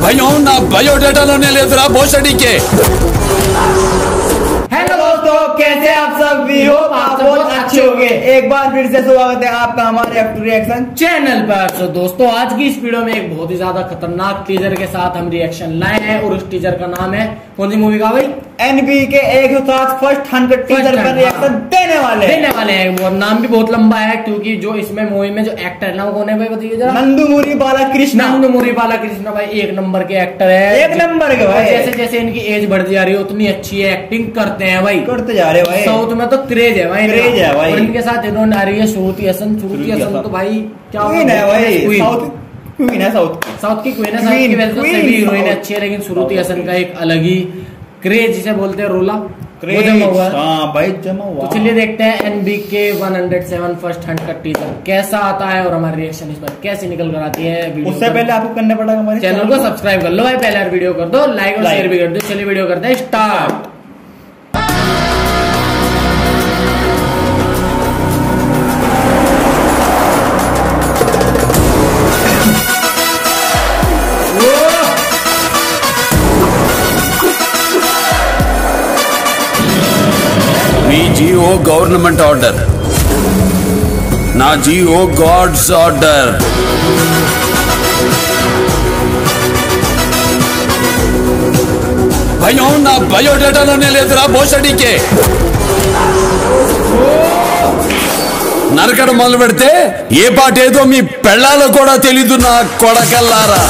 भाइयों ना बायोडाटा लोने ले जरा भोसड़ी के। हेलो दोस्तों, कैसे आप सब भी हो? आप बहुत अच्छे होंगे। एक बार फिर से स्वागत है आपका हमारे F2 रिएक्शन चैनल पर। तो दोस्तों आज की इस वीडियो में एक बहुत ही ज्यादा खतरनाक टीजर के साथ हम रिएक्शन लाए हैं और उस टीजर का नाम है कौन सी मूवी का भाई? एनबी के 107 फर्स्ट 100 टीजर पर रिएक्शन देने वाले हैं। वो नाम भी बहुत लंबा है क्योंकि जो इसमें मूवी में जो एक्टर है ना वो कौन है भाई बताइए जरा? नंदुमुरी बालाकृष्ण। नंदुमुरी बालाकृष्ण भाई एक नंबर के एक्टर है, एक नंबर के भाई। जैसे जैसे इनकी एज बढ़ती जा रही है उतनी अच्छी एक्टिंग करते हैं भाई, करते जा रहे भाई। साउथ में तो क्रेज है भाई, क्रेज है भाई। और इनके साथ इन्होंने आ रही है श्रुति हसन। श्रुति हसन तो भाई क्या क्वीन है भाई, क्वीन है साउथ की साउथ की वजह से सभी हीरोइन अच्छी है, लेकिन श्रुति हसन का एक अलग ही क्रेज जिसे बोलते हैं रोला वो जमा हुआ है। हाँ भाई जमा हुआ। तो चलिए देखते हैं NBK 107 फर्स्ट 100 का टीजर कैसा आता है और हमारी रिएक्शन इस पर कैसे निकल कर आती है। उससे पहले आपको करना पड़ेगा हमारे चैनल को सब्सक्राइब कर लो भाई, पहले वीडियो कर दो, लाइक और शेयर भी कर दो। चलिए वीडियो करते हैं स्टार्ट। GO गवर्नमेंट ऑर्डर ना GO गॉड्स ऑर्डर। भाइयों ना बायोडाटा लोने ले जरा भोसड़ी के నరకడం మొదలు పెడితే ఏ పాట ఏదో మీ పెళ్ళాలో కూడా తెలీదు నా కొడకల్లారా.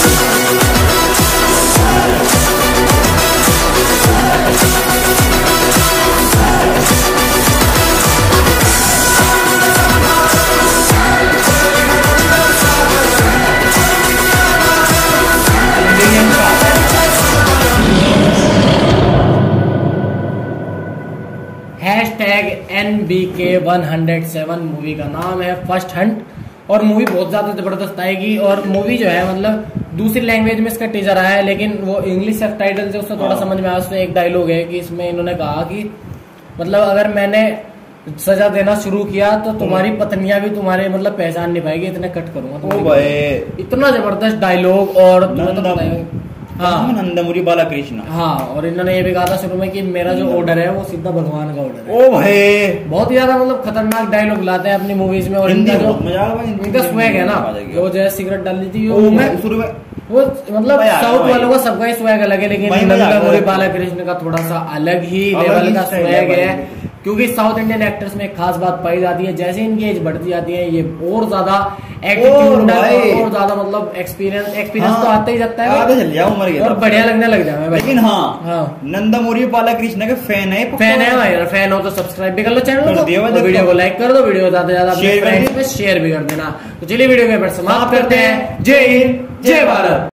NBK 107 मूवी का नाम है फर्स्ट हंट और मूवी बहुत ज्यादा जबरदस्त आएगी। और मूवी जो है मतलब दूसरी लैंग्वेज में इसका टीजर आया है, लेकिन वो इंग्लिश सबटाइटल से उससे थोड़ा समझ में आया। उसमें एक डायलॉग है कि इसमें इन्होंने कहा कि मतलब अगर मैंने सजा देना शुरू किया तो तुम्हारी पत्नियां भी तुम्हारे मतलब पहचान नहीं पाएगी, इतने कट करूंगा। इतना जबरदस्त डायलॉग। और हाँ नंदमुरी बालाकृष्ण। हाँ, और इन्होंने ये भी कहा था शुरू में कि मेरा जो ऑर्डर है वो सीधा भगवान का ऑर्डर है। ओ भाई बहुत ही ज्यादा मतलब खतरनाक डायलॉग लाते हैं अपनी मूवीज में। और इनका जो इनका स्वैग है ना, वो जो है सिगरेट डाल दी थी वो मतलब साउथ वालों का सबका ही स्वैग अलग है, लेकिन नंदमुरी बालाकृष्ण का थोड़ा सा अलग ही लेवल का स्वैग है। क्योंकि साउथ इंडियन एक्टर्स में एक खास बात पाई जाती है, जैसे इनकी एज बढ़ती जाती है ये और ज्यादा एटीट्यूड और ज्यादा मतलब एक्सपीरियंस तो आता ही जाता है, आगे चल जाओ उम्र के और बढ़िया लगने लग जाए। लेकिन हाँ नंदमुरी बालाकृष्ण के फैन है भाई। फैन हो तो सब्सक्राइब भी कर लो चैनल को, वीडियो को लाइक कर दो, वीडियो ज्यादा ज्यादा शेयर भी कर देना। तो चलिए वीडियो के समाप्त करते हैं। जय हिंद जय भारत।